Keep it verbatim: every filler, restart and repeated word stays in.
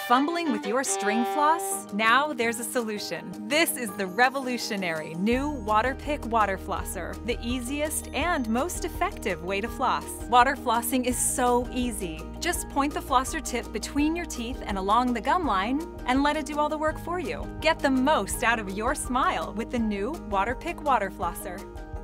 Fumbling with your string floss? Now there's a solution. This is the revolutionary new Waterpik water flosser, the easiest and most effective way to floss. Water flossing is so easy. Just point the flosser tip between your teeth and along the gum line and let it do all the work for you. Get the most out of your smile with the new Waterpik water flosser.